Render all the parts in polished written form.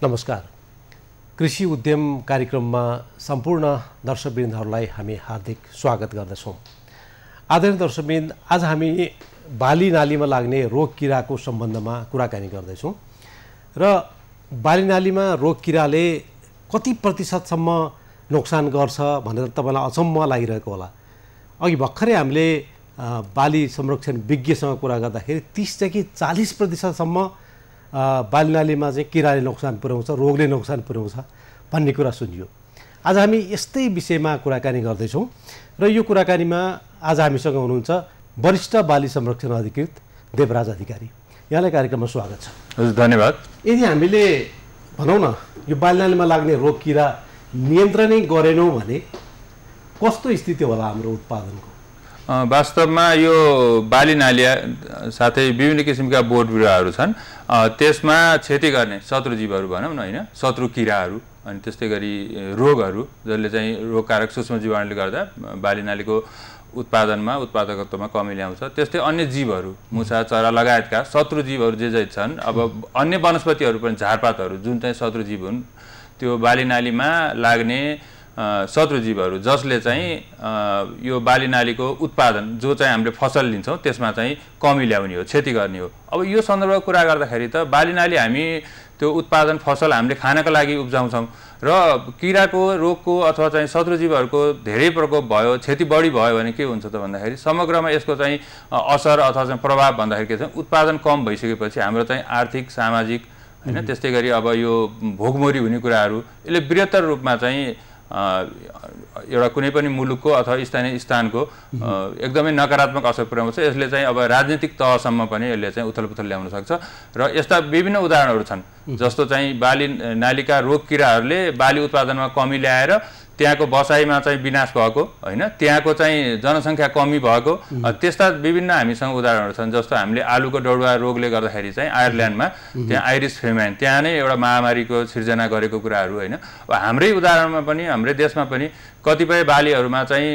नमस्कार। कृषि उद्यम कार्यक्रममा सम्पूर्ण दर्शकवृन्दहरूलाई हामी हार्दिक स्वागत गर्दछौँ। आदरणीय दर्शकवृन्द, आज हामी बाली नालीमा लाग्ने रोग किराको सम्बन्धमा कुराकानी गर्दैछौँ र बाली नालीमा रोग किराले कति प्रतिशतसम्म नोक्सान गर्छ भनेर तपाईँलाई अचम्म लागिरहेको होला। अघि भर्खरै हामीले बाली संरक्षण विज्ञसँग कुरा गर्दाखेरि 30 देखि 40% बाली नालीमा चाहिँ किराले नोक्सान पुर्याउँछ, रोगले नोक्सान पुर्याउँछ भन्ने कुरा सुनियो। आज हामी यस्तै विषयमा कुराकानी गर्दैछौँ र यो कुराकानीमा आज हामीसँग हुनुहुन्छ वरिष्ठ बाली संरक्षण अधिकृत देवराज अधिकारी। यहाँलाई कार्यक्रममा स्वागत छ। हजुर, धन्यवाद। यदि हामीले भनौँ न यो बाली नालीमा लाग्ने रोग किरा नियन्त्रणै गरेनौँ भने कस्तो स्थिति होला हाम्रो उत्पादनको? वास्तवमा यो बाली नाली साथै विभिन्न किसिमका बोट बिरुवाहरू छन्, त्यसमा क्षति गर्ने शत्रुजीवहरू भनौँ न, होइन, शत्रु किराहरू, अनि त्यस्तै गरी रोगहरू जसले चाहिँ रोगकारक सूक्ष्म जीवाणुले गर्दा बाली नालीको उत्पादकत्वमा कमी ल्याउँछ। त्यस्तै अन्य जीवहरू, मुसा, चरा लगायतका शत्रुजीवहरू जे छन्, अब अन्य वनस्पतिहरू पनि, झारपातहरू जुन चाहिँ शत्रुजीव हुन्, त्यो बाली नालीमा लाग्ने शत्रुजीवहरू जसले चाहिँ यो बाली नालीको उत्पादन जो चाहिँ हामीले फसल लिन्छौँ त्यसमा चाहिँ कमी ल्याउने हो, क्षति गर्ने हो। अब यो सन्दर्भमा कुरा गर्दाखेरि त बाली नाली हामी त्यो उत्पादन फसल हामीले खानको लागि उब्जाउँछौँ र किराको रोगको अथवा चाहिँ शत्रुजीवहरूको धेरै प्रकोप भयो, क्षति बढी भयो भने के हुन्छ त भन्दाखेरि समग्रमा यसको चाहिँ असर अथवा चाहिँ प्रभाव भन्दाखेरि के छ, उत्पादन कम भइसकेपछि हाम्रो चाहिँ आर्थिक, सामाजिक, होइन, त्यस्तै गरी अब यो भोगमरी हुने कुराहरू यसले बृहत्तर रूपमा चाहिँ एउटा कुनै पनि मुलुकको अथवा स्थानीय स्थानको एकदमै नकारात्मक असर पुर्याउँछ। यसले चाहिँ अब राजनीतिक तहसम्म पनि यसले चाहिँ उथलपुथल ल्याउन सक्छ र यस्ता विभिन्न उदाहरणहरू छन्। जस्तो चाहिँ बाली नालीका रोग किराहरूले बाली उत्पादनमा कमी ल्याएर त्यहाँको बसाइमा चाहिँ विनाश भएको, होइन, त्यहाँको चाहिँ जनसङ्ख्या कमी भएको, त्यस्ता विभिन्न हामीसँग उदाहरणहरू छन्। जस्तो हामीले आलुको डढुवा रोगले गर्दाखेरि चाहिँ आयरल्यान्डमा त्यहाँ आइरिस फेमाइन त्यहाँ नै एउटा महामारीको सिर्जना गरेको कुराहरू, होइन। अब हाम्रै उदाहरणमा पनि, हाम्रै देशमा पनि कतिपय बालीहरूमा चाहिँ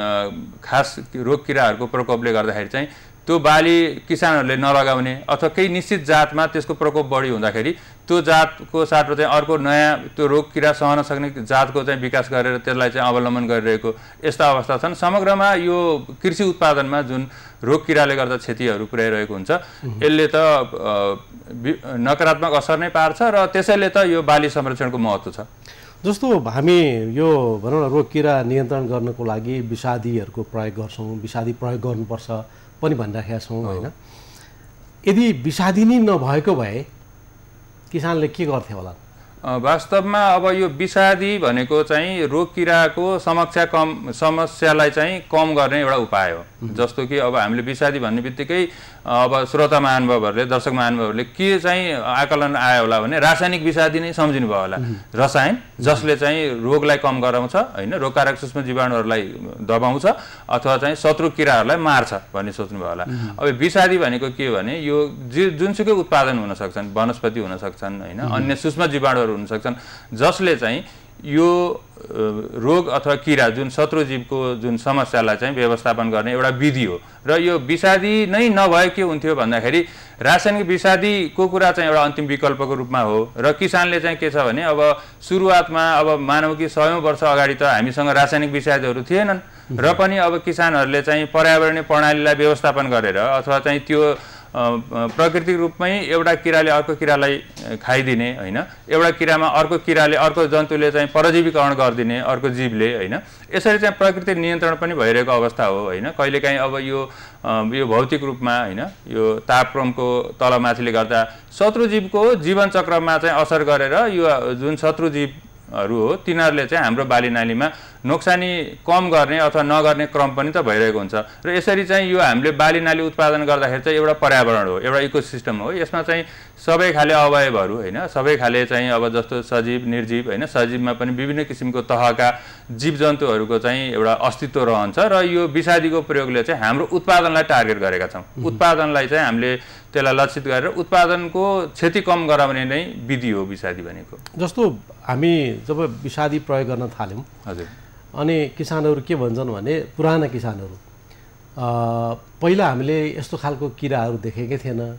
खास रोग किराहरूको प्रकोपले गर्दाखेरि चाहिँ त्यो बाली किसानहरूले नलगाउने अथवा केही निश्चित जातमा त्यसको प्रकोप बढी हुँदाखेरि त्यो जातको साथमा चाहिँ अर्को नयाँ त्यो रोग किरा सहन सक्ने जातको चाहिँ विकास गरेर त्यसलाई चाहिँ अवलम्बन गरिरहेको यस्ता अवस्था छन्। समग्रमा यो कृषि उत्पादनमा जुन रोग किराले गर्दा क्षतिहरू पुर्याइरहेको हुन्छ यसले त नकारात्मक असर नै पार्छ र त्यसैले त यो बाली संरक्षणको महत्त्व छ। जस्तो हामी यो भनौँ न रोग किरा नियन्त्रण गर्नको लागि विषादीहरूको प्रयोग गर्छौँ, विषादी प्रयोग गर्नुपर्छ पनि भनिराखेका छौँ, होइन। यदि विषादी नै नभएको भए किसानले के गर्थे होला? वास्तवमा अब यो विषादी भनेको चाहिँ रोग किराको समस्यालाई चाहिँ कम गर्ने एउटा उपाय हो। जस्तो कि अब हामीले विषादी भन्ने बित्तिकै अब श्रोता महानुभावहरूले, दर्शक महानुभावहरूले के चाहिँ आकलन आयो होला भने रासायनिक विषादी नै सम्झिनु भयो होला, रसायन जसले चाहिँ रोगलाई कम गराउँछ, होइन, रोगकारक सूक्ष्म जीवाणुहरूलाई दबाउँछ अथवा चाहिँ शत्रु किराहरूलाई मार्छ भन्ने सोच्नुभयो होला। अब विषादी भनेको के भने यो जुनसुकै उत्पादन हुन सक्छन्, वनस्पति हुन सक्छन्, होइन, अन्य सूक्ष्म जीवाणुहरू हुन सक्छन् जसले चाहिँ यो रोग अथवा किरा जुन शत्रुजीवको जुन समस्यालाई चाहिँ व्यवस्थापन गर्ने एउटा विधि हो। र यो विषादी नै नभए के हुन्थ्यो भन्दाखेरि रासायनिक विषादीको कुरा चाहिँ एउटा अन्तिम विकल्पको रूपमा हो। र किसानले चाहिँ के छ भने अब सुरुवातमा अब मानव कि 100औं वर्ष अगाडि त हामीसँग रासायनिक विषादीहरू थिएनन् र पनि अब किसानहरूले चाहिँ पर्यावरणीय प्रणालीलाई व्यवस्थापन गरेर अथवा चाहिँ त्यो प्राकृतिक रूपमै एउटा किराले अर्को किरालाई खाइदिने, होइन, एउटा किरामा अर्को किराले अर्को जन्तुले चाहिँ परजीवीकरण गरिदिने अर्को जीवले, होइन, यसरी चाहिँ प्रकृति नियन्त्रण पनि भइरहेको अवस्था हो, होइन। कहिलेकाहीँ अब यो भौतिक रूपमा, होइन, यो तापक्रमको तलमाथिले गर्दा शत्रुजीवको जीवन चक्रमा चाहिँ असर गरेर यो जुन शत्रुजीवहरू हो तिनीहरूले चाहिँ हाम्रो बाली नालीमा नोक्सानी कम गर्ने अथवा नगर्ने क्रम पनि त भइरहेको हुन्छ। र यसरी चाहिँ यो हामीले बाली नाली उत्पादन गर्दाखेरि चाहिँ एउटा पर्यावरण हो, एउटा इकोसिस्टम हो। यसमा चाहिँ सबै खाले अवयवहरू, होइन, सबै खाले चाहिँ अब जस्तो सजीव, निर्जीव, होइन, सजीवमा पनि विभिन्न किसिमको तहका जीवजन्तुहरूको चाहिँ एउटा अस्तित्व रहन्छ र यो विषादीको प्रयोगले चाहिँ हाम्रो उत्पादनलाई टार्गेट गरेका छौँ। उत्पादनलाई चाहिँ हामीले त्यसलाई लक्षित गरेर उत्पादनको क्षति कम गराउने नै विधि हो विषादी भनेको। जस्तो हामी जब विषादी प्रयोग गर्न थाल्यौँ, हजुर, अनि किसानहरू के भन्छन् भने पुराना किसानहरू पहिला हामीले यस्तो खालको किराहरू देखेकै थिएन,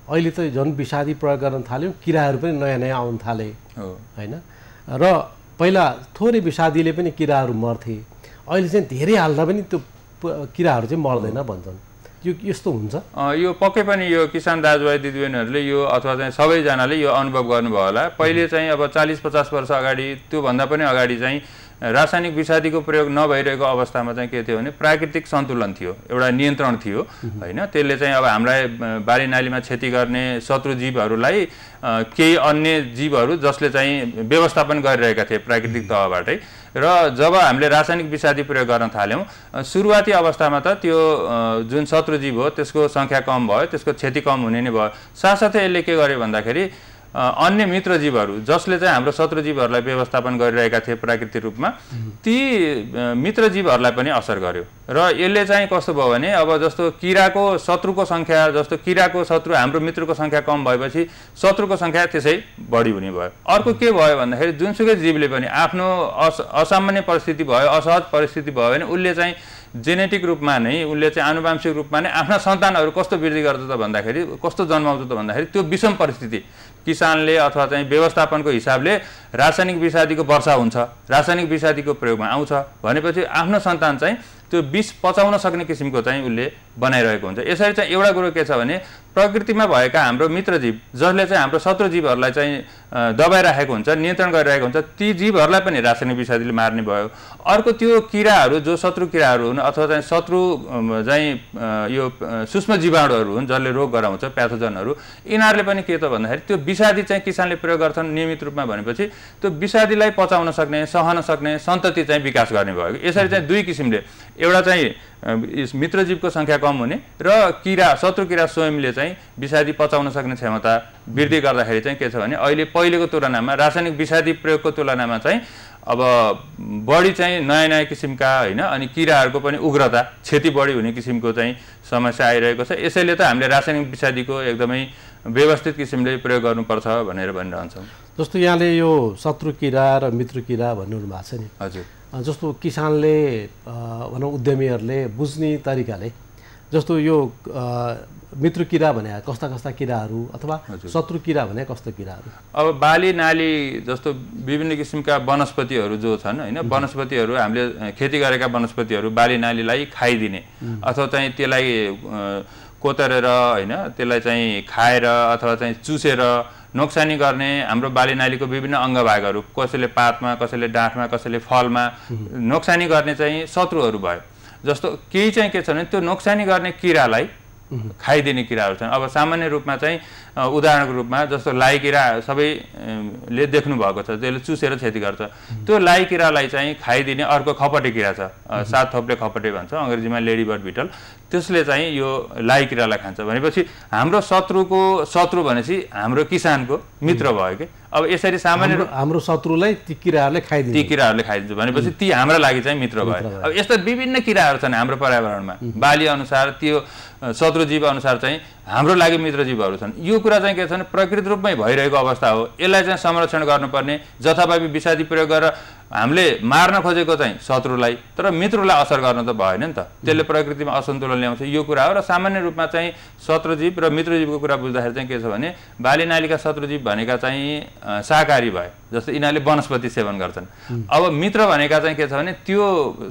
अहिले त झन् विषादी प्रयोग गर्न थाल्यौँ, किराहरू पनि नयाँ नयाँ आउन थाले होइन। र पहिला थोरै विषादीले पनि किराहरू मर्थे, अहिले चाहिँ धेरै हाल्दा पनि त्यो किराहरू चाहिँ मर्दैन भन्छन्। यो यस्तो हुन्छ? यो पक्कै पनि यो किसान दाजुभाइ दिदीबहिनीहरूले यो अथवा चाहिँ सबैजनाले यो अनुभव गर्नुभयो होला। पहिले चाहिँ अब 40-50 वर्ष अगाडि, त्योभन्दा पनि अगाडि चाहिँ रासायनिक विषादीको प्रयोग नभइरहेको अवस्थामा चाहिँ के थियो भने प्राकृतिक सन्तुलन थियो, एउटा नियन्त्रण थियो होइन। त्यसले चाहिँ अब हामीलाई बाली नालीमा क्षति गर्ने शत्रु जीवहरूलाई केही अन्य जीवहरू जसले चाहिँ व्यवस्थापन गरिरहेका थिए प्राकृतिक तहबाटै। र जब हामीले रासायनिक विषादी प्रयोग गर्न थाल्यौँ, सुरुवाती अवस्थामा त त्यो जुन शत्रु जीव हो त्यसको सङ्ख्या कम भयो, त्यसको क्षति कम हुने नै भयो। साथसाथै यसले के गर्यो भन्दाखेरि अन्य मित्र जीवहरू जसले चाहिँ हाम्रो शत्रु जीवहरूलाई व्यवस्थापन गरिरहेका थिए प्राकृतिक रूपमा, ती मित्र जीवहरूलाई पनि असर गर्यो। र यसले चाहिँ कस्तो भयो भने अब जस्तो किराको शत्रुको सङ्ख्या, जस्तो किराको शत्रु हाम्रो मित्रको सङ्ख्या कम भएपछि शत्रुको सङ्ख्या त्यसै बढी हुने भयो। अर्को के भयो भन्दाखेरि जुनसुकै जीवले पनि आफ्नो असामान्य परिस्थिति भयो, असहज परिस्थिति भयो भने उसले चाहिँ जेनेटिक रूपमा नै, उसले चाहिँ आनुवंशिक रूपमा नै आफ्ना सन्तानहरू कस्तो वृद्धि गर्छ त भन्दाखेरि, कस्तो जन्माउँछ त भन्दाखेरि त्यो विषम परिस्थिति किसानले अथवा चाहिँ व्यवस्थापनको हिसाबले रासायनिक विषादीको वर्षा हुन्छ, रासायनिक विषादीको प्रयोगमा आउँछ भनेपछि आफ्नो सन्तान चाहिँ त्यो विष पचाउन सक्ने किसिमको चाहिँ उसले बनाइरहेको हुन्छ। यसरी चाहिँ एउटा कुरो के छ भने प्रकृतिमा भएका हाम्रो मित्रजीव जसले चाहिँ हाम्रो शत्रु जीवहरूलाई चाहिँ दबाइराखेको हुन्छ, नियन्त्रण गरिरहेको हुन्छ, ती जीवहरूलाई पनि रासायनिक विषादीले मार्ने भयो। अर्को त्यो किराहरू जो शत्रु किराहरू हुन् अथवा चाहिँ शत्रु चाहिँ यो सूक्ष्म जीवाणुहरू हुन् जसले रोग गराउँछ, प्याथोजनहरू, यिनीहरूले पनि के त भन्दाखेरि त्यो विषादी चाहिँ किसानले प्रयोग गर्छन् नियमित रूपमा भनेपछि त्यो विषादीलाई पचाउन सक्ने, सहन सक्ने सन्तति चाहिँ विकास गर्ने भयो। यसरी चाहिँ दुई किसिमले, एउटा चाहिँ मित्रजीवको सङ्ख्या कम हुने र किरा शत्रु किरा स्वयंले चाहिँ विषादी पचाउन सक्ने क्षमता वृद्धि गर्दाखेरि चाहिँ के छ भने अहिले पहिलेको तुलनामा रासायनिक विषादी प्रयोगको तुलनामा चाहिँ अब बढी चाहिँ नयाँ नयाँ किसिमका होइन, अनि किराहरूको पनि उग्रता, क्षति बढी हुने किसिमको चाहिँ समस्या आइरहेको छ। यसैले त हामीले रासायनिक विषादीको एकदमै व्यवस्थित किसिमले प्रयोग गर्नुपर्छ भनेर भनिरहन्छौँ। जस्तो यहाँले यो शत्रु किरा र मित्र किरा भन्नुहुनु भएको छ नि, हजुर, जस्तो किसानले भनौँ उद्यमीहरूले बुझ्ने तरिकाले जस्तो यो मित्र किरा भने कस्ता कस्ता किराहरू अथवा शत्रु किरा भने कस्तो किराहरू? अब बाली नाली जस्तो विभिन्न किसिमका वनस्पतिहरू जो छन् होइन, वनस्पतिहरू हामीले खेती गरेका वनस्पतिहरू बाली नालीलाई खाइदिने अथवा चाहिँ त्यसलाई कोतरेर होइन, त्यसलाई चाहिँ खाएर अथवा चाहिँ चुसेर नोक्सानी गर्ने हाम्रो बाली नालीको विभिन्न अङ्गभागहरू, कसैले पातमा, कसैले डाँठमा, कसैले फलमा नोक्सानी गर्ने चाहिँ शत्रुहरू भयो। जस्तो केही चाहिँ के छ भने त्यो नोक्सानी गर्ने किरालाई खाइदिने किराहरू छन्। अब सामान्य रूपमा चाहिँ उदाहरणको रूपमा जस्तो लाई किरा सबैले देख्नु भएको छ, त्यसले चुसेर क्षति गर्छ। त्यो लाई किरालाई चाहिँ खाइदिने अर्को खपटे किरा छ, 7 थोप्ले खपटे भन्छ अङ्ग्रेजीमा, लेडीबर्ड बिटल, त्यसले चाहिँ यो लाई किरालाई खान्छ। भनेपछि हाम्रो शत्रुको शत्रु भनेपछि हाम्रो किसानको मित्र भयो कि। अब यसरी सामान्य हाम्रो शत्रुलाई ती किराहरूले खाइदिन्छ भनेपछि ती हाम्रो लागि चाहिँ मित्र भयो। अब यस्ता विभिन्न किराहरू छन् हाम्रो पर्यावरणमा, बाली अनुसार त्यो शत्रु जीव अनुसार चाहिँ हाम्रो लागि मित्र जीवहरू छन्। यो कुरा चाहिँ के छ भने प्रकृति रूपमै भइरहेको अवस्था हो, यसलाई चाहिँ संरक्षण गर्नुपर्ने। जथाभावी विषादी प्रयोग गरेर हामीले मार्न खोजेको चाहिँ शत्रुलाई, तर मित्रलाई असर गर्न त भएन नि त, त्यसले प्रकृतिमा असन्तुलन ल्याउँछ, यो कुरा हो। र सामान्य रूपमा चाहिँ शत्रुजीव र मित्रजीवको कुरा बुझ्दाखेरि चाहिँ के छ भने बाली नालीका शत्रुजीव भनेका चाहिँ शाकाहारी भए, जस्तो यिनीहरूले वनस्पति सेवन गर्छन्। अब मित्र भनेका चाहिँ के छ भने त्यो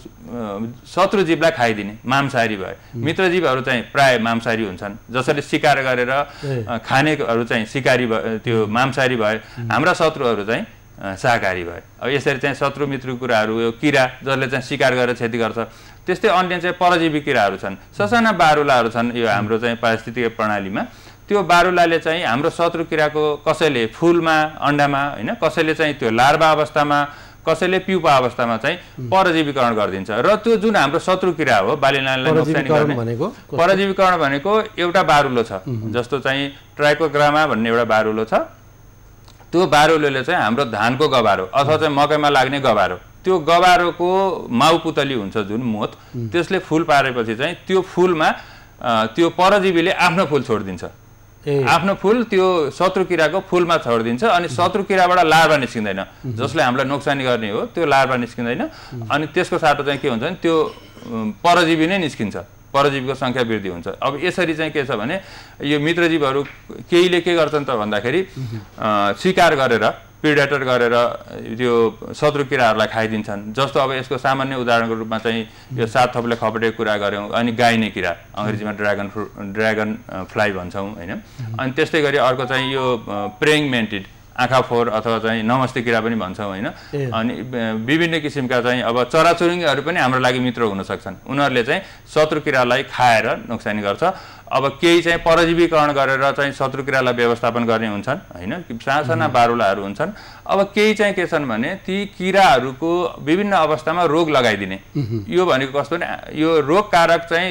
शत्रुजीवलाई खाइदिने मांसाहारी भए। मित्रजीवहरू चाहिँ प्राय मांसाहारी हुन्छन्, जसरी शिकार गरेर खानेहरू चाहिँ शिकारी भए, त्यो मांसाहारी भए। हाम्रा शत्रुहरू चाहिँ शाकाहारी भए। अब यसरी चाहिँ शत्रु मित्रको कुराहरू, यो किरा जसले चाहिँ शिकार गरेर क्षति गर्छ, त्यस्तै अन्य चाहिँ परजीवी किराहरू छन्, ससाना बारुलाहरू छन् यो हाम्रो चाहिँ पारिस्थितिक प्रणालीमा। त्यो बारुलाले चाहिँ हाम्रो शत्रु किराको कसैले फुलमा, अन्डामा होइन, कसैले चाहिँ त्यो लार्वा अवस्थामा, कसैले प्युपा अवस्थामा चाहिँ परजीवीकरण गरिदिन्छ। र त्यो जुन हाम्रो शत्रु किरा हो बाली नालीलाई नोक्सानी गर्ने परजीवीकरण भनेको एउटा बारुलो छ, जस्तो चाहिँ ट्राइकोग्रामा भन्ने एउटा बारुलो छ। त्यो बारुलोले चाहिँ हाम्रो धानको गबारो अथवा चाहिँ मकैमा लाग्ने गबारो, त्यो गबारोको माउ पुतली हुन्छ जुन मोत, त्यसले फुल पारेपछि चाहिँ त्यो फुलमा त्यो परजीवीले आफ्नो फुल छोडिदिन्छ। आफ्नो फुल त्यो शत्रु किराको फुलमा छोडिदिन्छ, अनि शत्रु किराबाट लार्वा निस्किँदैन, जसले हामीलाई नोक्सानी गर्ने हो त्यो लार्वा निस्किँदैन। अनि त्यसको साटो चाहिँ के हुन्छ भने त्यो परजीवी नै निस्किन्छ। परजीवीको सङ्ख्या वृद्धि हुन्छ। अब यसरी चाहिँ के छ भने यो मित्रजीवहरू केहीले के गर्छन् त भन्दाखेरि शिकार गरेर प्रिडेटर गरेर त्यो शत्रु किराहरूलाई खाइदिन्छन्। जस्तो अब यसको सामान्य उदाहरणको रूपमा चाहिँ यो 7 थोपले खपेटेको कुरा गऱ्यौँ, अनि गाइने किरा अङ्ग्रेजीमा ड्रागन फ्लाई भन्छौँ होइन। अनि त्यस्तै गरी अर्को चाहिँ यो प्रेइङ मेन्टिड आँखा फोहोर अथवा चाहिँ नमस्ते किरा पनि भन्छौँ होइन। अनि विभिन्न किसिमका चाहिँ अब चराचुरुङ्गीहरू पनि हाम्रो लागि मित्र हुन सक्छन्। उनीहरूले चाहिँ शत्रु किरालाई खाएर नोक्सानी गर्छ। अब केही चाहिँ परजीवीकरण गरेर चाहिँ शत्रु किरालाई व्यवस्थापन गर्ने हुन्छन् होइन, साना बारुलाहरू हुन्छन्। अब केही चाहिँ के छन् भने ती किराहरूको विभिन्न अवस्थामा रोग लगाइदिने। यो भनेको कस्तो भने यो रोगकारक चाहिँ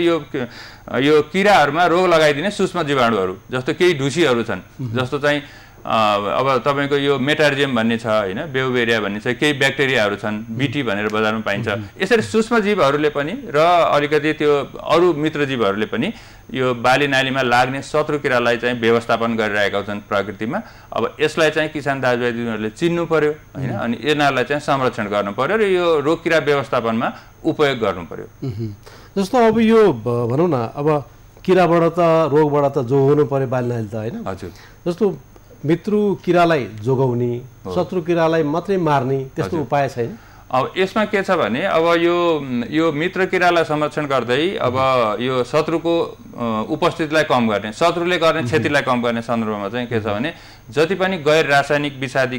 यो किराहरूमा रोग लगाइदिने सूक्ष्म जीवाणुहरू, जस्तो केही ढुसीहरू छन्, जस्तो चाहिँ अब तपाईँको यो मेटारिजियम भन्ने छ होइन, बेउबेरिया भन्ने छ, केही ब्याक्टेरियाहरू छन्, बीटी भनेर बजारमा पाइन्छ। यसरी सूक्ष्म जीवहरूले पनि र अलिकति त्यो अरू मित्र जीवहरूले पनि यो बाली नालीमा लाग्ने शत्रु किरालाई चाहिँ व्यवस्थापन गरिरहेका छन् प्रकृतिमा। अब यसलाई चाहिँ किसान दाजुभाइ दिदीहरूले चिन्नु पर्यो होइन, अनि यिनीहरूलाई चाहिँ संरक्षण गर्नु पर्यो र यो रोग किरा व्यवस्थापनमा उपयोग गर्नु पर्यो। जस्तो अब यो भनौँ न, अब किराबाट त रोगबाट त जोगाउनु पर्यो बाली नाली त होइन। हजुर। जस्तो मित्र किरालाई जोगाउने, शत्रु किरालाई मात्रै मार्ने त्यस्तो उपाय छैन? अब यसमा के छ भने अब यो मित्र किरालाई संरक्षण गर्दै अब यो शत्रुको उपस्थितिलाई कम गर्ने, शत्रुले गर्ने क्षतिलाई कम गर्ने सन्दर्भमा चाहिँ के छ भने जति पनि गैर रासायनिक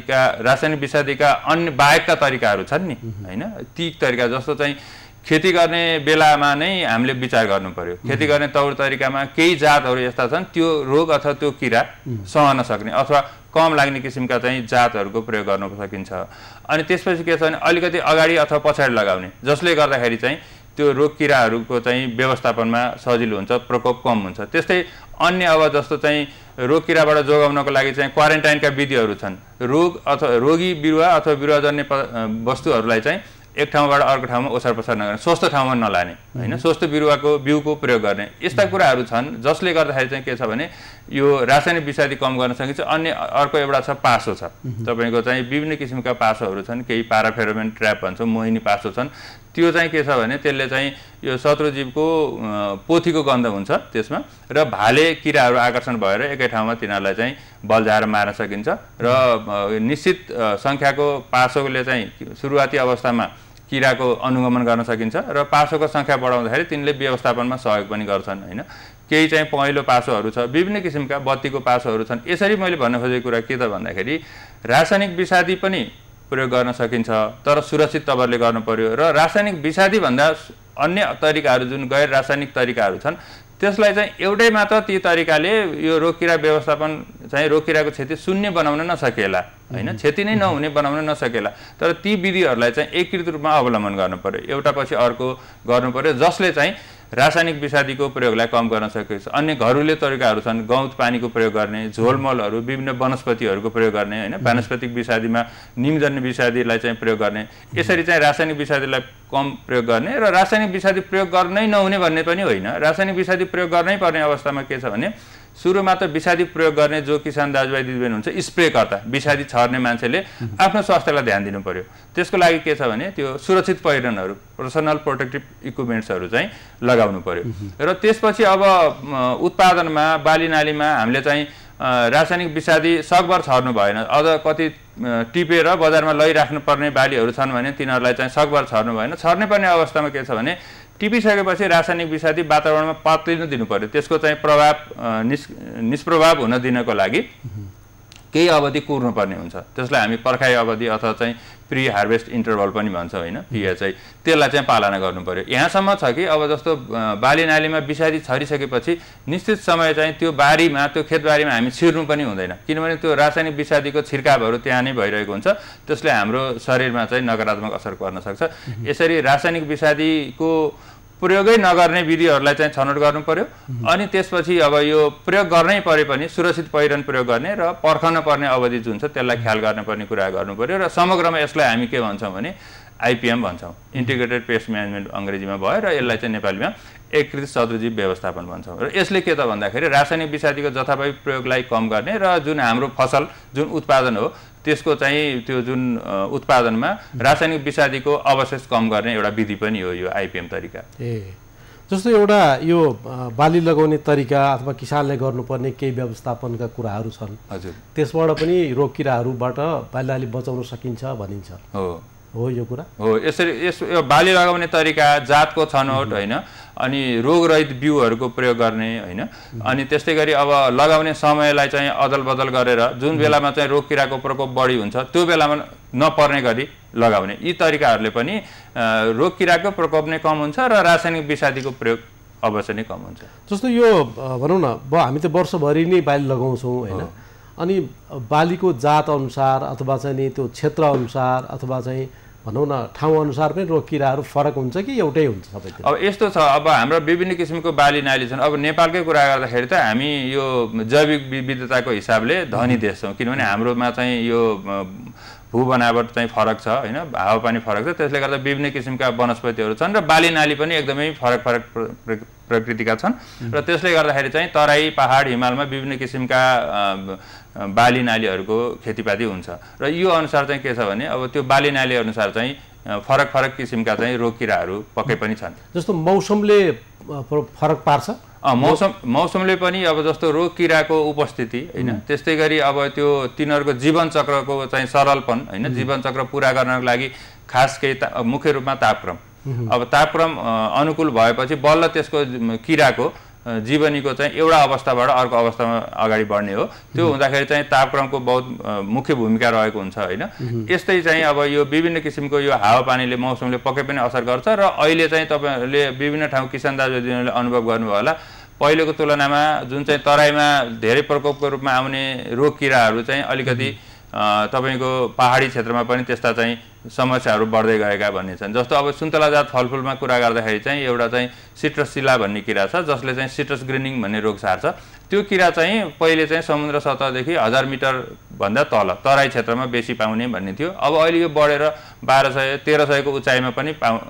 विषादीका अन्य बाहेकका तरिकाहरू छन् नि होइन, ती तरिका जस्तो चाहिँ खेती गर्ने बेलामा नै हामीले विचार गर्नु पर्यो। खेती गर्ने तौर तरिकामा केही जातहरू यस्ता छन् त्यो रोग अथवा त्यो किरा सहन सक्ने अथवा कम लाग्ने किसिमका चाहिँ जातहरूको प्रयोग गर्न सकिन्छ। अनि त्यसपछि के छ भने अलिकति अगाडि अथवा पछाडि लगाउने, जसले गर्दाखेरि चाहिँ त्यो रोग किराहरूको चाहिँ व्यवस्थापनमा सजिलो हुन्छ, प्रकोप कम हुन्छ। त्यस्तै अन्य अब जस्तो चाहिँ रोग किराबाट जोगाउनको लागि चाहिँ क्वारेन्टाइनका विधिहरू छन्। रोगी बिरुवा अथवा बिरुवाजन्य वस्तुहरूलाई चाहिँ एक ठाउँबाट अर्को ठाउँमा ओसार पसार नगर्ने, स्वस्थ ठाउँमा नलाने होइन, स्वस्थ बिरुवाको प्रयोग गर्ने, यस्ता कुराहरू छन् जसले गर्दाखेरि चाहिँ के छ भने यो रासायनिक विषादी कम गर्न सकिन्छ। अन्य अर्को एउटा छ पासो छ, तपाईँको चाहिँ विभिन्न किसिमका पासोहरू छन्, केही पाराफेरोमेन ट्र्याप भन्छौँ, मोहिनी पासो छन्। त्यो चाहिँ के छ भने त्यसले चाहिँ यो शत्रुजीवको पोथीको गन्ध हुन्छ त्यसमा, र भाले किराहरू आकर्षण भएर एकै ठाउँमा तिनीहरूलाई चाहिँ बल्झाएर मार्न सकिन्छ। र निश्चित सङ्ख्याको पासोले चाहिँ सुरुवाती अवस्थामा किराको अनुगमन गर्न सकिन्छ र पासोको सङ्ख्या बढाउँदाखेरि तिनले व्यवस्थापनमा सहयोग पनि गर्छन् होइन। केही चाहिँ पहेँलो पासोहरू छ, विभिन्न किसिमका बत्तीको पासोहरू छन्। यसरी मैले भन्न खोजेको कुरा के त भन्दाखेरि रासायनिक विषादी पनि प्रयोग गर्न सकिन्छ, तर सुरक्षित तवरले गर्नु पर्यो। र रासायनिक विषादी भन्दा अन्य तरिकाहरू जुन गैर रासायनिक तरिकाहरू छन् त्यसलाई चाहिँ एउटै मात्र ती तरिकाले यो रोग किरा व्यवस्थापन चाहिँ रोग किराको क्षति शून्य बनाउन नसकेला होइन, क्षति नै नहुने बनाउन नसकेला, तर ती विधिहरूलाई चाहिँ एकीकृत रूपमा अवलम्बन गर्नु पर्यो, एउटा पछि अर्को गर्नु पर्यो, जसले चाहिँ रासायनिक विषादीको प्रयोगलाई कम गर्न सकिन्छ। अन्य घरेलु तरिकाहरू छन्, गौत पानीको प्रयोग गर्ने, झोलमलहरू, विभिन्न वनस्पतिहरूको प्रयोग गर्ने होइन, वानस्पतिक विषादीमा निमजन्य विषादीलाई चाहिँ प्रयोग गर्ने। यसरी चाहिँ रासायनिक विषादीलाई कम प्रयोग गर्ने र रासायनिक विषादी प्रयोग गर्नै नहुने भन्ने पनि होइन। रासायनिक विषादी प्रयोग गर्नै पर्ने अवस्थामा के छ भने सुरुमा त विषादी प्रयोग गर्ने जो किसान दाजुभाइ दिदीबहिनी हुन्छ, स्प्रेकर्ता विषादी छर्ने मान्छेले आफ्नो स्वास्थ्यलाई ध्यान दिनु पर्यो। त्यसको लागि के छ भने त्यो सुरक्षित पहिरनहरू, पर्सनल प्रोटेक्टिभ इक्विपमेन्ट्सहरू चाहिँ लगाउनु पर्यो। र त्यसपछि अब उत्पादनमा बाली नालीमा हामीले चाहिँ रासायनिक विषादी सकभर छर्नु भएन, अझ कति टिपेर बजारमा लैराख्नु पर्ने बालीहरू छन् भने तिनीहरूलाई चाहिँ सकभर छर्नु भएन। छर्ने पर्ने अवस्थामा के छ भने टिपिसकेपछि रासायनिक विषादी वातावरणमा पात्लिन दिनु पर्यो। त्यसको चाहिँ प्रभाव निष्प्रभाव हुन दिनको लागि केही अवधि कुर्नुपर्ने हुन्छ, त्यसलाई हामी पर्खाइ अवधि अथवा चाहिँ प्री हार्भेस्ट इन्टरभल पनि भन्छ होइन, पिएचआई, त्यसलाई चाहिँ पालना गर्नु पर्यो। यहाँसम्म छ कि अब जस्तो बाली नालीमा विषादी छरिसकेपछि निश्चित समय चाहिँ त्यो बारीमा, त्यो खेतबारीमा हामी छिर्नु पनि हुँदैन, किनभने त्यो रासायनिक विषादीको छिर्कावहरू त्यहाँ नै भइरहेको हुन्छ, त्यसले हाम्रो शरीरमा चाहिँ नकारात्मक असर पर्न सक्छ। यसरी रासायनिक विषादीको प्रयोगै नगर्ने विधिहरूलाई चाहिँ छनौट गर्नु पर्यो। अनि त्यसपछि अब यो प्रयोग गर्नै परे पनि सुरक्षित पहिरन प्रयोग गर्ने र पर्खन पर्ने अवधि जुन छ त्यसलाई ख्याल गर्नुपर्ने कुरा गर्नु पर्यो। र समग्रमा यसलाई हामी के भन्छौँ भने आइपिएम भन्छौँ, इन्टिग्रेटेड पेस्ट म्यानेजमेन्ट अङ्ग्रेजीमा भयो, र यसलाई चाहिँ नेपालीमा एकीकृत शत्रुजीव व्यवस्थापन भन्छौँ। र यसले के त भन्दाखेरि रासायनिक विषादीको जथाभावी प्रयोगलाई कम गर्ने र जुन हाम्रो फसल जुन उत्पादन हो त्यसको चाहिँ त्यो जुन उत्पादनमा रासायनिक विषादीको अवशेष कम गर्ने एउटा विधि पनि हो यो आइपिएम तरिका। जस्तो एउटा यो बाली लगाउने तरिका अथवा किसानले गर्नुपर्ने केही व्यवस्थापनका कुराहरू छन्। हजुर, त्यसबाट पनि रोग किराहरूबाट बाली बचाउन सकिन्छ भनिन्छ। हो यो कुरा हो। यसरी यो बाली लगाउने तरिका, जातको छनौट होइन, अनि रोगरहित बिउहरूको प्रयोग गर्ने होइन, अनि त्यस्तै गरी अब लगाउने समयलाई चाहिँ अदल बदल गरेर जुन बेलामा चाहिँ रोग किराको प्रकोप बढी हुन्छ त्यो बेलामा नपर्ने गरी लगाउने, यी तरिकाहरूले पनि रोग किराको प्रकोप नै कम हुन्छ र रासायनिक विषादीको प्रयोग अवश्य नै कम हुन्छ। जस्तो यो भनौँ न हामी त वर्षभरि नै बाली लगाउँछौँ होइन, अनि बालीको जात अनुसार अथवा चाहिँ नि त्यो क्षेत्र अनुसार अथवा चाहिँ भनौँ न ठाउँ अनुसार पनि रोग किराहरू फरक हुन्छ कि एउटै हुन्छ सबैतिर? अब यस्तो छ, अब हाम्रो विभिन्न किसिमको बाली नाली छन्। अब नेपालकै कुरा गर्दाखेरि त हामी यो जैविक विविधताको हिसाबले धनी देश छौँ, किनभने हाम्रोमा चाहिँ यो भू बनावट चाहिँ फरक छ होइन, हावापानी फरक छ, त्यसले गर्दा विभिन्न किसिमका वनस्पतिहरू छन् र बाली नाली पनि एकदमै फरक फरक प्रकृतिका छन् र त्यसले गर्दाखेरि चाहिँ तराई, पहाड, हिमालमा विभिन्न किसिमका बाली नालीहरूको खेतीपाती हुन्छ र यो अनुसार चाहिँ के छ भने अब त्यो बाली नाली अनुसार चाहिँ फरक फरक किसिमका चाहिँ रोग किराहरू पक्कै पनि छन्। जस्तो मौसमले फरक पार्छ? मौसमले पनि अब जस्तो रोग किराको उपस्थिति होइन, त्यस्तै गरी अब त्यो तिनीहरूको जीवन चक्रको चाहिँ सरलपन होइन, जीवन चक्र पुरा गर्नको लागि खास केही मुख्य रूपमा तापक्रम, अब तापक्रम अनुकूल भएपछि बल्ल त्यसको किराको जीवनीको चाहिँ एउटा अवस्थाबाट अर्को अवस्थामा अगाडि बढ्ने हो। त्यो हुँदाखेरि चाहिँ तापक्रमको बहुत मुख्य भूमिका रहेको हुन्छ होइन। यस्तै चाहिँ अब यो विभिन्न किसिमको यो हावापानीले, मौसमले पक्कै पनि असर गर्छ र अहिले चाहिँ तपाईँहरूले विभिन्न ठाउँ किसान दाजुभाइहरूले अनुभव गर्नुभयो होला, पहिलेको तुलनामा जुन चाहिँ तराईमा धेरै प्रकोपको रूपमा आउने रोग किराहरू चाहिँ अलिकति तपाईँको पहाडी क्षेत्रमा पनि त्यस्ता चाहिँ समस्याहरू बढ्दै गएका भन्ने छन्। जस्तो अब सुन्तला जात फलफुलमा कुरा गर्दाखेरि चाहिँ एउटा चाहिँ सिट्रसिला भन्ने किरा छ जसले चाहिँ सिट्रस ग्रिनिङ भन्ने रोग सार्छ। त्यो किरा चाहिँ पहिले चाहिँ समुद्र सतहदेखि 1000 मिटर भन्दा तल तराई क्षेत्रमा बेसी पाउने भन्ने थियो। अब अहिले यो बढेर 1200-1300 को उचाइमा पनि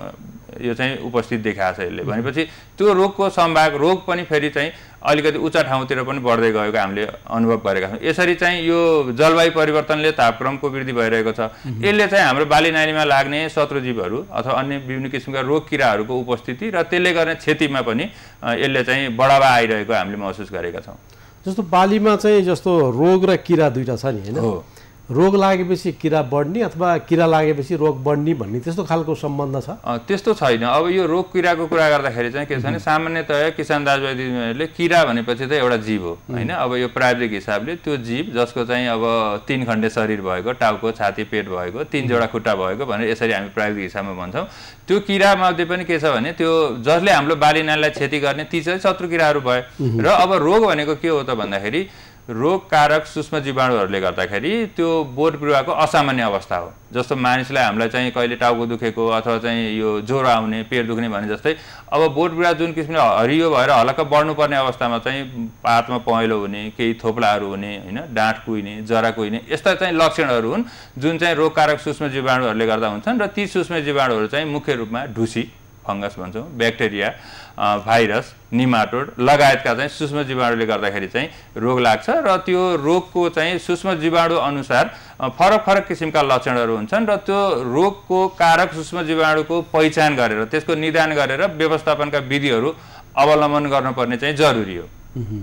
यो चाहिँ उपस्थित देखाएको छ यसले। भनेपछि त्यो रोगको सम्भाग रोग पनि फेरि चाहिँ अलिकति उच्च ठाउँतिर पनि बढ्दै गएको हामीले अनुभव गरेका छौँ। यसरी चाहिँ यो जलवायु परिवर्तनले तापक्रमको वृद्धि भइरहेको छ। यसले चाहिँ हाम्रो बाली नालीमा लाग्ने शत्रुजीवहरू अथवा अन्य विभिन्न किसिमका रोग किराहरूको उपस्थिति र त्यसले गर्ने क्षतिमा पनि यसले चाहिँ बढावा आइरहेको हामीले महसुस गरेका छौँ। जस्तो बालीमा चाहिँ जस्तो रोग र किरा दुईटा छ नि हैन, रोग लागेपछि किरा बढ्ने अथवा किरा लागेपछि रोग बढ्ने भन्ने त्यस्तो खालको सम्बन्ध छ? त्यस्तो छैन। अब यो रोग किराको कुरा गर्दाखेरि चाहिँ के छ भने सामान्यतया किसान दाजुभाइ दिदीबहिनीहरूले किरा भनेपछि त एउटा जीव हो हैन। अब यो प्राविधिक हिसाबले त्यो जीव जसको चाहिँ अब 3 खण्डे शरीर भएको, टाउको, छाती, पेट भएको, 3 जोडा खुट्टा भएको भनेर यसरी हामी प्राविधिक हिसाबमा भन्छौँ। त्यो किरा मध्ये पनि के छ भने त्यो जसले हाम्रो बाली नालीलाई क्षति गर्ने ती चाहिँ शत्रु किराहरू भए। र अब रोग भनेको के हो त भन्दाखेरि रोग कारक सूक्ष्म जीवाणुहरूले गर्दाखेरि त्यो बोट बिरुवाको असामान्य अवस्था हो। जस्तो मानिसलाई हामीलाई चाहिँ कहिले टाउको दुखेको अथवा चाहिँ यो ज्वरो आउने, पेट दुख्ने भने जस्तै अब बोट बिरुवा जुन किसिमले हरियो भएर हलक्क बढ्नुपर्ने अवस्थामा चाहिँ पातमा पहेँलो हुने, केही थोप्लाहरू हुने होइन, डाँठ कुहिने, जरा कुहिने यस्ता चाहिँ लक्षणहरू हुन् जुन चाहिँ रोगकारक सूक्ष्म जीवाणुहरूले गर्दा हुन्छन्। र ती सूक्ष्म जीवाणुहरू चाहिँ मुख्य रूपमा ढुसी, फङ्गस भन्छौँ, ब्याक्टेरिया, भाइरस, निमाटोड लगायतका चाहिँ सूक्ष्म जीवाणुले गर्दाखेरि चाहिँ रोग लाग्छ। र त्यो रोगको चाहिँ सूक्ष्म जीवाणु अनुसार फरक फरक किसिमका लक्षणहरू हुन्छन् र त्यो रोगको कारक सूक्ष्म जीवाणुको पहिचान गरेर त्यसको निदान गरेर व्यवस्थापनका विधिहरू अवलम्बन गर्नुपर्ने चाहिँ जरुरी हो।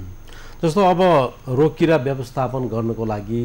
जस्तो अब रोग किरा व्यवस्थापन गर्नको लागि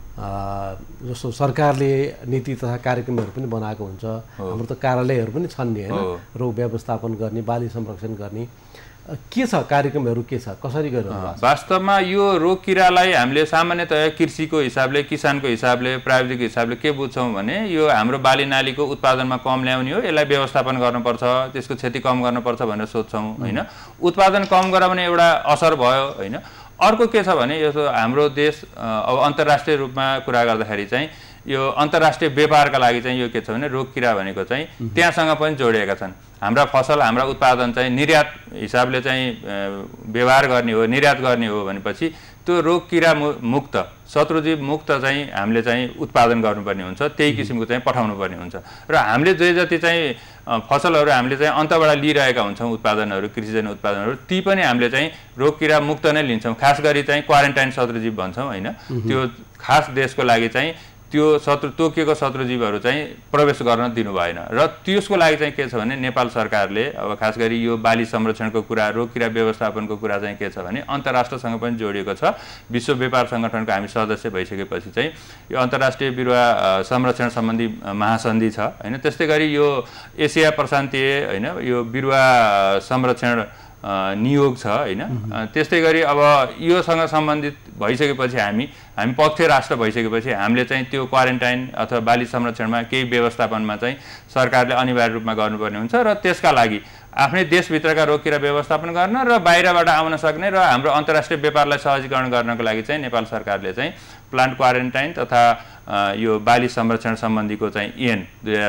जस्तो सरकारले नीति तथा कार्यक्रमहरू पनि बनाएको हुन्छ, हाम्रो त कार्यालयहरू पनि छन् नि हैन, रोग व्यवस्थापन गर्ने, बाली संरक्षण गर्ने के छ कार्यक्रमहरू, के छ, कसरी गरिरहनु? वास्तवमा यो रोग किरालाई हामीले सामान्यतया कृषिको हिसाबले, किसानको हिसाबले, प्राविधिक हिसाबले के बुझ्छौँ भने यो हाम्रो बाली नालीको उत्पादनमा कम ल्याउने हो, यसलाई व्यवस्थापन गर्नुपर्छ, त्यसको क्षति कम गर्नुपर्छ भनेर सोध्छौँ होइन। उत्पादन कम गराउने एउटा असर भयो होइन। अर्को के छ भने यो हाम्रो देश अब अन्तर्राष्ट्रिय रूपमा कुरा गर्दाखेरि चाहिँ यो अन्तर्राष्ट्रिय व्यापारका लागि चाहिँ यो के छ भने रोग किरा भनेको चाहिँ त्यहाँसँग पनि जोडिएका छन्। हाम्रा फसल, हाम्रा उत्पादन चाहिँ निर्यात हिसाबले चाहिँ व्यवहार गर्ने हो, निर्यात गर्ने हो भनेपछि त्यो रोग किरा मुक्त, शत्रुजीव मुक्त चाहिँ हामीले चाहिँ उत्पादन गर्नुपर्ने हुन्छ, त्यही किसिमको चाहिँ पठाउनु पर्ने हुन्छ। र हामीले जे जति चाहिँ फसलहरू हामीले चाहिँ अन्तबाट लिइरहेका हुन्छौँ उत्पादनहरू, कृषिजन्य उत्पादनहरू, ती पनि हामीले चाहिँ रोग किरा मुक्त नै लिन्छौँ। खास गरी चाहिँ क्वारेन्टाइन शत्रुजीव भन्छौँ होइन, त्यो खास देशको लागि चाहिँ त्यो तोकिएको शत्रुजीवहरू चाहिँ प्रवेश गर्न दिनु भएन र त्यसको लागि चाहिँ के छ भने नेपाल सरकारले अब खास गरी यो बाली संरक्षणको कुरा रोगकीरा व्यवस्थापनको कुरा चाहिँ के छ भने अन्तर्राष्ट्रसँग पनि जोडिएको छ। विश्व व्यापार सङ्गठनको हामी सदस्य भइसकेपछि चाहिँ यो अन्तर्राष्ट्रिय बिरुवा संरक्षण सम्बन्धी महासन्धि छ हैन। त्यस्तै गरी यो एसिया प्रशान्तीय हैन यो बिरुवा संरक्षण नियोग छ हैन। त्यस्तै गरी अब योसँग सम्बन्धित भइसकेपछि हामी पक्ष राष्ट्र भइसकेपछि हामीले चाहिँ त्यो क्वारेन्टाइन अथवा बाली संरक्षणमा केही व्यवस्थापनमा चाहिँ सरकारले अनिवार्य रूपमा गर्नुपर्ने हुन्छ र त्यसका लागि आफ्नै देशभित्रका रोगकीरा व्यवस्थापन गर्न र बाहिरबाट आउन सक्ने र हाम्रो अन्तर्राष्ट्रिय व्यापारलाई सहजीकरण गर्नको लागि चाहिँ नेपाल सरकारले चाहिँ प्लान्ट क्वारेन्टाइन तथा यो बाली संरक्षण सम्बन्धीको चाहिँ ऐन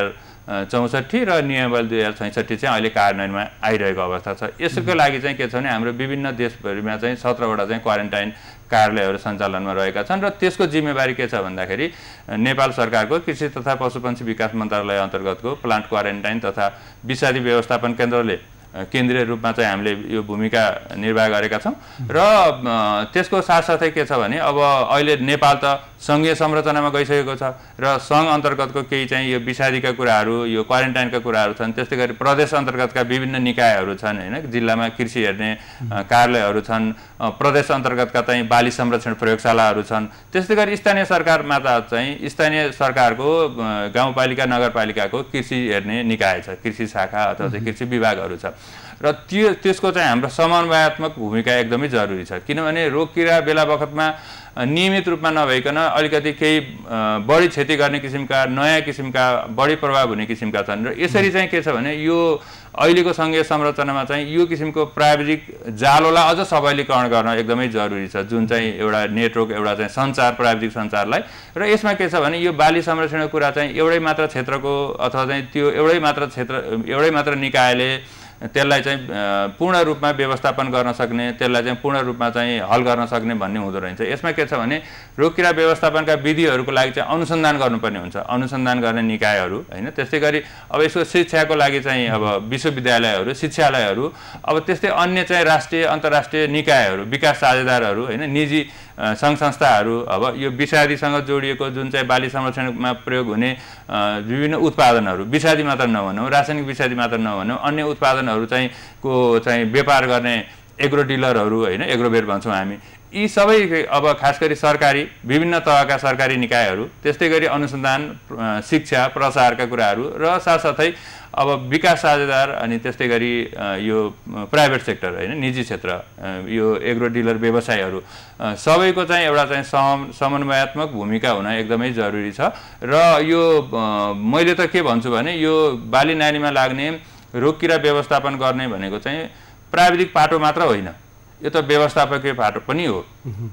2064 र नियमावली 2066 चाहिँ अहिले कार्यान्वयनमा आइरहेको अवस्था छ। यसको लागि चाहिँ के छ भने हाम्रो विभिन्न देशभरिमा चाहिँ 17वटा चाहिँ क्वारेन्टाइन कार्यालयहरू सञ्चालनमा रहेका छन् र त्यसको जिम्मेवारी के छ भन्दाखेरि नेपाल सरकारको कृषि तथा पशुपन्छी विकास मन्त्रालय अन्तर्गतको प्लान्ट क्वारेन्टाइन तथा विषादी व्यवस्थापन केन्द्रले केन्द्रीय रूपमा चाहिँ हामीले यो भूमिका निर्वाह गरेका छौँ र त्यसको साथसाथै के छ भने अब अहिले नेपाल त सङ्घीय संरचनामा गइसकेको छ र सङ्घ अन्तर्गतको केही चाहिँ यो विषादीका कुराहरू यो क्वारेन्टाइनका कुराहरू छन्। त्यस्तै गरी प्रदेश अन्तर्गतका विभिन्न निकायहरू छन् हैन। जिल्लामा कृषि हेर्ने कार्यालयहरू छन्, प्रदेश अन्तर्गतका चाहिँ बाली संरक्षण प्रयोगशालाहरू छन्। त्यस्तै गरी स्थानीय सरकारमा त चाहिँ स्थानीय सरकारको गाउँपालिका नगरपालिकाको कृषि हेर्ने निकाय छ, कृषि शाखा अथवा चाहिँ कृषि विभागहरू छ र त्यसको चाहिँ हाम्रो समन्वयात्मक भूमिका एकदमै जरुरी छ। किनभने रोगकीरा बेला बखतमा नियमित रूपमा नभइकन अलिकति केही बढी क्षति गर्ने किसिमका नयाँ किसिमका बढी प्रभाव हुने किसिमका छन् र यसरी चाहिँ के छ भने यो अहिलेको सङ्घीय संरचनामा चाहिँ यो किसिमको प्राविधिक जालोलाई अझ सबलीकरण गर्न एकदमै जरुरी छ, जुन चाहिँ एउटा नेटवर्क एउटा चाहिँ सञ्चार प्राविधिक सञ्चारलाई। र यसमा के छ भने यो बाली संरक्षणको कुरा चाहिँ एउटै मात्र क्षेत्रको अथवा चाहिँ त्यो एउटै मात्र निकायले त्यसलाई चाहिँ पूर्ण रूपमा व्यवस्थापन गर्न सक्ने, त्यसलाई चाहिँ पूर्ण रूपमा चाहिँ हल गर्न सक्ने भन्ने हुँदो रहेछ। यसमा के छ भने रोगकीरा व्यवस्थापनका विधिहरूको लागि चाहिँ अनुसन्धान गर्नुपर्ने हुन्छ, अनुसन्धान गर्ने निकायहरू हैन। त्यस्तै गरी अब यसको शिक्षाको लागि चाहिँ अब विश्वविद्यालयहरू, शिक्षालयहरू, अब त्यस्तै अन्य चाहिँ राष्ट्रिय अन्तर्राष्ट्रिय निकायहरू, विकास साझेदारहरू हैन, निजी सङ्घ संस्थाहरू, अब यो विषादीसँग जोडिएको जुन चाहिँ बाली संरक्षणमा प्रयोग हुने विभिन्न उत्पादनहरू, विषादी मात्र नभनौँ, रासायनिक विषादी मात्र नभनौँ, अन्य उत्पादनहरू चाहिँ व्यापार गर्ने एग्रो डिलरहरू हैन, एग्रोभेट भन्छौँ हामी, यी सबै अब खास गरी सरकारी विभिन्न तहका सरकारी निकायहरू, त्यस्तै गरी अनुसन्धान, शिक्षा, प्रसारका कुराहरू र साथसाथै अब विकास साझेदार अनि त्यस्तै गरी यो प्राइभेट सेक्टर हैन, निजी क्षेत्र, यो एग्रो डिलर व्यवसायहरू सबैको चाहिँ एउटा चाहिँ समन्वयात्मक भूमिका हुन एकदमै जरुरी छ। र यो मैले त के भन्छु भने यो बाली नालीमा लाग्ने रोगकीरा व्यवस्थापन गर्ने भनेको चाहिँ प्राविधिक पाटो मात्र होइन, यो त व्यवस्थापकीय पाटो पनि हो।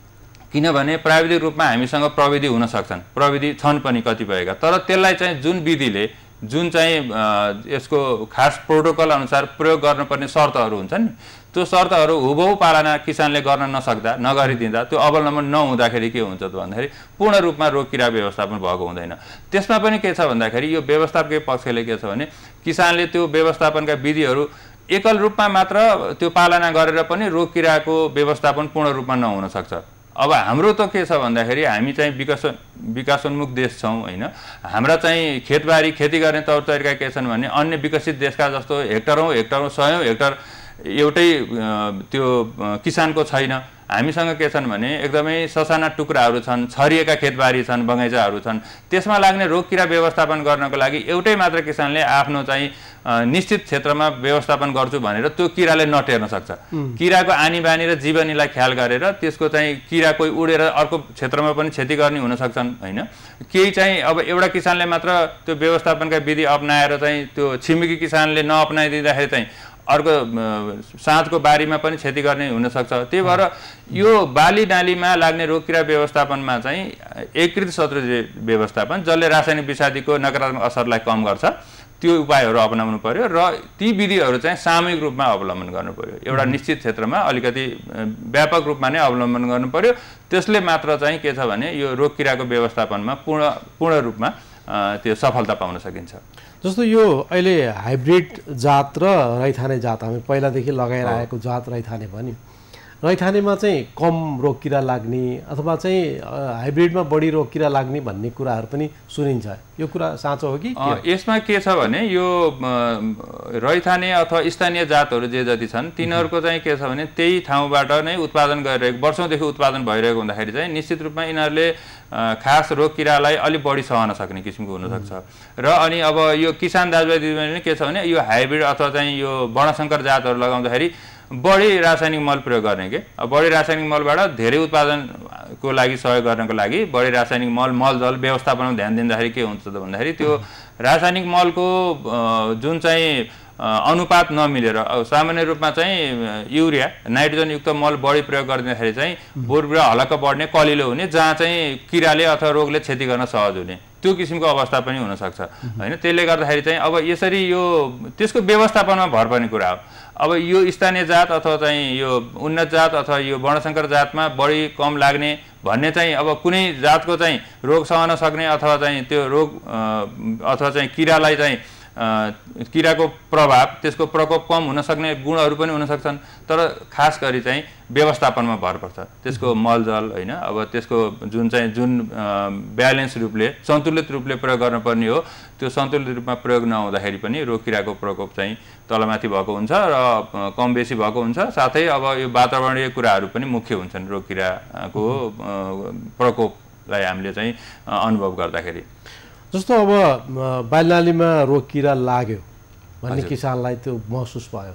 किनभने प्राविधिक रूपमा हामीसँग प्रविधि हुन सक्छन्, प्रविधि छन् पनि कतिपयका, तर त्यसलाई चाहिँ जुन विधिले जुन चाहिँ यसको खास प्रोटोकल अनुसार प्रयोग गर्नुपर्ने शर्तहरू हुन्छन् नि, त्यो शर्तहरू हुबहु पालना किसानले गर्न नसक्दा, नगरिदिँदा, त्यो अवलम्बन नहुँदाखेरि के हुन्छ त भन्दाखेरि पूर्ण रूपमा रोगकीरा व्यवस्थापन भएको हुँदैन। त्यसमा पनि के छ भन्दाखेरि यो व्यवस्थापकीय पक्षले के छ भने किसानले त्यो व्यवस्थापनका विधिहरू एकल रूपमा मात्र त्यो पालना गरेर पनि रोगकीराको व्यवस्थापन पूर्ण रूपमा नहुन सक्छ। अब हाम्रो त के छ भन्दाखेरि हामी चाहिँ विकासोन्मुख देश छौँ हैन। हाम्रा चाहिँ खेतबारी खेती गर्ने तौर तरिका के छन् भने अन्य विकसित देशका जस्तो हेक्टरौँ सयौँ हेक्टर एउटै त्यो किसानको छैन। हामीसँग के छन् भने एकदमै ससाना टुक्राहरू छन्, छरिएका खेतबारी छन्, बगैँचाहरू छन्। त्यसमा लाग्ने रोगकीरा व्यवस्थापन गर्नको लागि एउटै मात्र किसानले आफ्नो चाहिँ निश्चित क्षेत्रमा व्यवस्थापन गर्छु भनेर त्यो किराले नटेर्न सक्छ। किराको आनी बानी र जीवनीलाई ख्याल गरेर त्यसको चाहिँ किरा कोही उडेर अर्को क्षेत्रमा पनि क्षति गर्ने हुन सक्छन् हैन। केही चाहिँ अब एउटा किसानले मात्र त्यो व्यवस्थापनका विधि अपनाएर चाहिँ त्यो छिमेकी किसानले नअपनाइदिँदाखेरि चाहिँ अर्को साँझको बारीमा पनि क्षति गर्ने हुनसक्छ। त्यही भएर यो बाली नालीमा लाग्ने रोगकीरा व्यवस्थापनमा चाहिँ एकीकृत शत्रुजी व्यवस्थापन जसले रासायनिक विषादीको नकारात्मक असरलाई कम गर्छ त्यो उपायहरू अपनाउनु पर्यो र ती विधिहरू चाहिँ सामूहिक रूपमा अवलम्बन गर्नु पर्यो। एउटा निश्चित क्षेत्रमा अलिकति व्यापक रूपमा नै अवलम्बन गर्नु पर्यो। त्यसले मात्र चाहिँ के छ भने यो रोगकीराको व्यवस्थापनमा पूर्ण रूपमा त्यो सफलता पाउन सकिन्छ। जस्तो यो अहिले हाइब्रिड जात र रैथाने जात हामी पहिलादेखि लगाएर आएको जात रैथाने भन्यो। रैथानेमा चाहिँ कम रोग किरा लाग्ने अथवा चाहिँ हाइब्रिडमा बढी रोग किरा लाग्ने भन्ने कुराहरू पनि सुनिन्छ, यो कुरा साँचो हो कि? यसमा के छ भने यो रैथाने अथवा स्थानीय जातहरू जे जति छन् तिनीहरूको चाहिँ के छ भने त्यही ठाउँबाट नै उत्पादन गरिरहेको वर्षौँदेखि उत्पादन भइरहेको हुँदाखेरि चाहिँ निश्चित रूपमा यिनीहरूले खास रोग किरालाई अलिक बढी सहन सक्ने किसिमको हुनसक्छ। र अनि अब यो किसान दाजुभाइ दिदीबहिनीले के छ भने यो हाइब्रिड अथवा चाहिँ यो वर्णशङ्कर जातहरू लगाउँदाखेरि बढी रासायनिक मल प्रयोग गर्ने के बढी रासायनिक मलबाट धेरै उत्पादनको लागि सहयोग गर्नको लागि बढी रासायनिक मलजल व्यवस्थापनमा ध्यान दिँदाखेरि के हुन्छ त भन्दाखेरि त्यो रासायनिक मलको जुन चाहिँ अनुपात नमिलेर सामान्य रूपमा चाहिँ युरिया नाइट्रोजनयुक्त मल बढी प्रयोग गरिदिँदाखेरि चाहिँ बोटबिरुवा हलक्क बढ्ने कलिलो हुने जहाँ चाहिँ किराले अथवा रोगले क्षति गर्न सहज हुने त्यो किसिमको अवस्था पनि हुनसक्छ होइन। त्यसले गर्दाखेरि चाहिँ अब यसरी यो त्यसको व्यवस्थापनमा भर पर्ने कुरा हो। अब यो स्थानीय जात अथवा चाहिँ यो उन्नत जात अथवा यो वर्णशङ्कर जातमा बढी कम लाग्ने भन्ने चाहिँ अब कुनै जातको चाहिँ रोग सहन सक्ने अथवा चाहिँ त्यो रोग अथवा चाहिँ किरालाई चाहिँ किराको प्रभाव त्यसको प्रकोप कम हुन सक्ने गुणहरू पनि हुन सक्छन्, तर खास गरी चाहिँ व्यवस्थापनमा भर पर्छ त्यसको मलजल होइन। अब त्यसको जुन ब्यालेन्स रूपले सन्तुलित रूपले प्रयोग गर्नुपर्ने हो त्यो सन्तुलित रूपमा प्रयोग नहुँदाखेरि पनि रोग किराको प्रकोप चाहिँ तलमाथि भएको हुन्छ र कम बेसी भएको हुन्छ। साथै अब यो वातावरणीय कुराहरू पनि मुख्य हुन्छन् रोग किराको प्रकोपलाई हामीले चाहिँ अनुभव गर्दाखेरि। जस्तो अब बालीनालीमा रोग किरा लाग्यो भन्ने किसानलाई त्यो महसुस भयो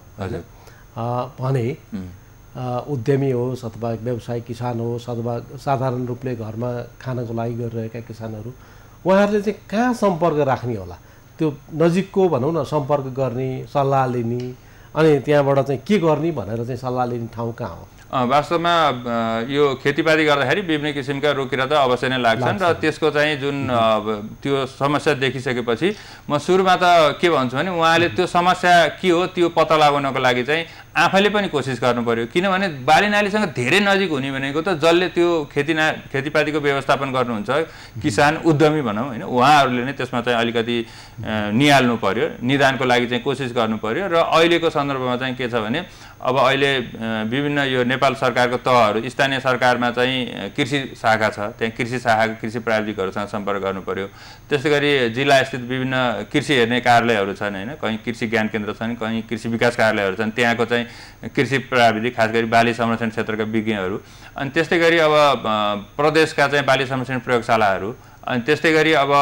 भने उद्यमी होस् अथवा व्यवसायिक किसान होस् अथवा साधारण रूपले घरमा खानको लागि गरिरहेका किसानहरू उहाँहरूले चाहिँ कहाँ सम्पर्क राख्ने होला? त्यो नजिकको भनौँ न सम्पर्क गर्ने सल्लाह लिने अनि त्यहाँबाट चाहिँ के गर्ने भनेर चाहिँ सल्लाह लिने ठाउँ कहाँ हो? वास्तवमा यो खेतीपाती गर्दाखेरि विभिन्न किसिमका रोग किरा त अवश्य नै लाग्छन् र त्यसको चाहिँ जुन त्यो समस्या देखिसकेपछि म सुरुमा त के भन्छु भने उहाँले त्यो समस्या के हो त्यो पत्ता लगाउनको लागि चाहिँ आफैले पनि कोसिस गर्नु पर्यो। किनभने बालीनालीसँग धेरै नजिक हुने भनेको त जसले त्यो खेतीपातीको व्यवस्थापन गर्नुहुन्छ किसान उद्यमी भनौँ होइन उहाँहरूले नै त्यसमा चाहिँ अलिकति निहाल्नु पर्यो, निदानको लागि चाहिँ कोसिस गर्नु पर्यो। र अहिलेको सन्दर्भमा चाहिँ के छ भने अब अहिले विभिन्न यो नेपाल सरकारको तहहरू स्थानीय सरकारमा चाहिँ कृषि शाखा छ, त्यहाँ कृषि शाखाको कृषि प्राविधिकहरूसँग सम्पर्क गर्नु पर्यो। त्यसै गरी जिल्ला स्थित विभिन्न कृषि हेर्ने कार्यालयहरू छन् होइन, कहीँ कृषि ज्ञान केन्द्र छन्, कहीँ कृषि विकास कार्यालयहरू छन्, त्यहाँको चाहिँ कृषि प्राविधिक खास गरी बाली संरक्षण क्षेत्रका विज्ञहरू। अनि त्यस्तै गरी अब प्रदेशका चाहिँ बाली संरक्षण प्रयोगशालाहरू, अनि त्यस्तै गरी अब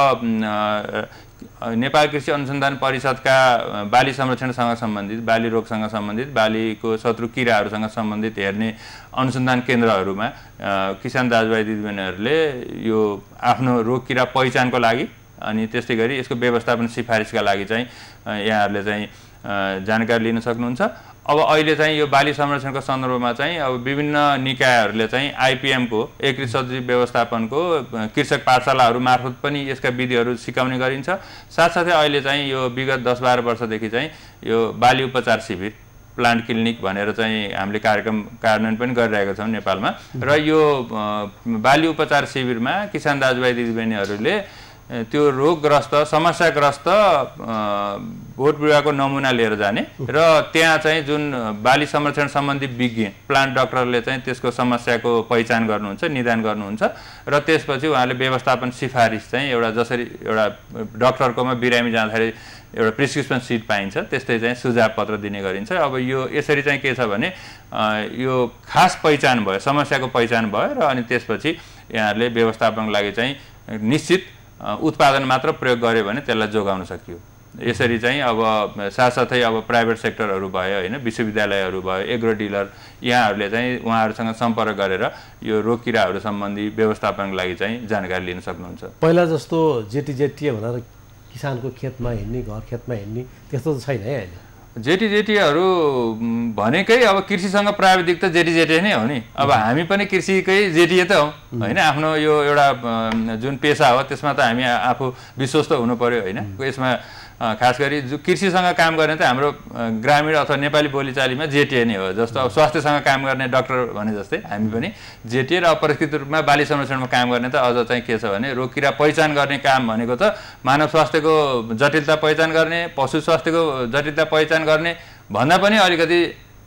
नेपाल कृषि अनुसन्धान परिषदका बाली संरक्षणसँग सम्बन्धित बाली रोगसँग सम्बन्धित बालीको शत्रु किराहरूसँग सम्बन्धित हेर्ने अनुसन्धान केन्द्रहरूमा किसान दाजुभाइ दिदीबहिनीहरूले यो आफ्नो रोग किरा पहिचानको लागि अनि त्यस्तै गरी यसको व्यवस्थापन सिफारिसका लागि चाहिँ यहाँहरूले चाहिँ जानकारी लिन सक्नुहुन्छ। अब अहिले चाहिँ यो बाली संरक्षणको सन्दर्भमा चाहिँ अब विभिन्न निकायहरूले चाहिँ आइपिएमको एकीकृत सब्जी व्यवस्थापनको कृषक पाठशालाहरू मार्फत पनि यसका विधिहरू सिकाउने गरिन्छ। साथसाथै अहिले चाहिँ यो विगत 10-12 वर्षदेखि चाहिँ यो बाली उपचार शिविर प्लान्ट क्लिनिक भनेर चाहिँ हामीले कार्यक्रम कार्यान्वयन पनि गरिरहेका छौँ नेपालमा। र यो बाली उपचार शिविरमा किसान दाजुभाइ दिदीबहिनीहरूले त्यो रोगग्रस्त समस्याग्रस्त बोट बिरुवाको नमुना लिएर जाने र त्यहाँ चाहिँ जुन बाली संरक्षण सम्बन्धी विज्ञ प्लान्ट डाक्टरले चाहिँ त्यसको समस्याको पहिचान गर्नुहुन्छ, निदान गर्नुहुन्छ र त्यसपछि उहाँले व्यवस्थापन सिफारिस चाहिँ एउटा जसरी एउटा डाक्टरकोमा बिरामी जाँदाखेरि एउटा प्रिस्क्रिप्सन सिट पाइन्छ त्यस्तै चाहिँ सुझाव पत्र दिने गरिन्छ। अब यो यसरी चाहिँ के छ भने यो खास पहिचान भयो, समस्याको पहिचान भयो र अनि त्यसपछि यहाँहरूले व्यवस्थापनको लागि चाहिँ निश्चित उत्पादन मात्र प्रयोग गर्यो भने त्यसलाई जोगाउन सकियो। यसरी चाहिँ अब साथसाथै अब प्राइभेट सेक्टरहरू भयो होइन, विश्वविद्यालयहरू भयो, एग्रो डिलर यहाँहरूले चाहिँ उहाँहरूसँग सम्पर्क गरेर यो रोग किराहरू सम्बन्धी व्यवस्थापनको लागि चाहिँ जानकारी लिन सक्नुहुन्छ। पहिला जस्तो जेटी भनेर किसानको खेतमा हिँड्ने घर खेतमा हिँड्ने त्यस्तो त छैन है अहिले। जेटीहरू भनेकै अब कृषिसँग प्राविधिक त जेटी नै हो नि। अब हामी पनि कृषिकै जेटिए त हौ होइन, आफ्नो यो एउटा जुन पेसा हो त्यसमा त हामी आफू विश्वस्त हुनु पर्यो होइन। यसमा खास गरी जो कृषिसँग काम गर्ने त हाम्रो ग्रामीण अथवा नेपाली बोलीचालीमा जेटिए नै हो। जस्तो अब स्वास्थ्यसँग काम गर्ने डाक्टर भने जस्तै हामी पनि जेटिए र अपरिष्कृत रूपमा बाली संरक्षणमा काम गर्ने त अझ चाहिँ के छ भने रोग किरा पहिचान गर्ने काम भनेको त मानव स्वास्थ्यको जटिलता पहिचान गर्ने, पशु स्वास्थ्यको जटिलता पहिचान गर्ने भन्दा पनि अलिकति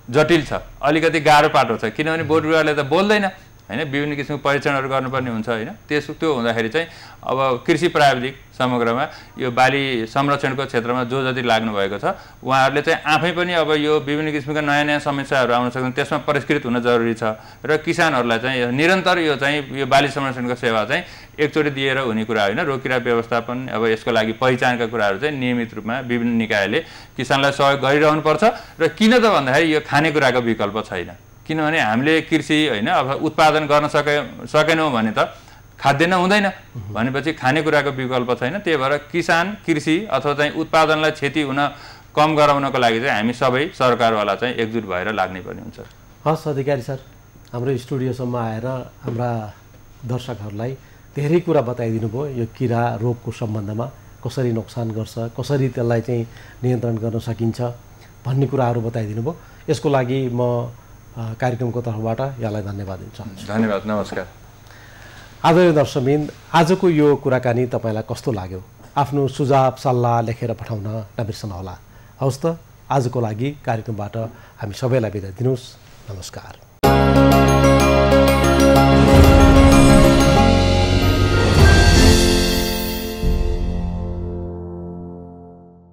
जटिल छ, अलिकति गाह्रो पाटो छ, किनभने बोट बिरुवाले त बोल्दैन हैन, विभिन्न किसिमको परीक्षणहरू गर्नुपर्ने हुन्छ हैन। त्यो हुँदाखेरि चाहिँ अब कृषि प्राविधिक समग्रमा यो बाली संरक्षणको क्षेत्रमा जो जति लाग्नु भएको छ उहाँहरूले चाहिँ आफै पनि अब यो विभिन्न किसिमका नयाँ नयाँ समस्याहरू आउन सक्छन्, त्यसमा परिष्कृत हुन जरुरी छ र किसानहरूलाई चाहिँ निरन्तर यो चाहिँ यो बाली संरक्षणको सेवा चाहिँ एकचोटि दिएर हुने कुरा होइन। रोगकीरा व्यवस्थापन अब यसको लागि पहिचानका कुराहरू चाहिँ नियमित रूपमा विभिन्न निकायले किसानलाई सहयोग गरिरहनुपर्छ र किन त भन्दाखेरि यो खानेकुराको विकल्प छैन, किनभने हामीले कृषि होइन अब उत्पादन गर्न सकेनौँ भने त खाद्यान्न हुँदैन, भनेपछि खानेकुराको विकल्प छैन। त्यही भएर किसान कृषि अथवा चाहिँ उत्पादनलाई क्षति हुन कम गराउनको लागि चाहिँ हामी सबै सरकारवाला चाहिँ एकजुट भएर लाग्नै पर्ने हुन्छ। हस् अधिकारी सर, हाम्रो स्टुडियोसम्म आएर हाम्रा दर्शकहरूलाई धेरै कुरा बताइदिनु भयो यो किरा रोगको सम्बन्धमा, कसरी नोक्सान गर्छ, कसरी त्यसलाई चाहिँ नियन्त्रण गर्न सकिन्छ भन्ने कुराहरू बताइदिनु भयो। यसको लागि म कार्यक्रमको तर्फबाट यहाँलाई धन्यवाद दिन चाहन्छु। धन्यवाद, नमस्कार। आदरणीय दर्शकवृन्द, आजको यो कुराकानी तपाईँलाई कस्तो लाग्यो? आफ्नो सुझाव सल्लाह लेखेर पठाउन नबिर्सनुहोला। हवस् त, आजको लागि कार्यक्रमबाट हामी सबैलाई बिदा दिनुहोस्। नमस्कार।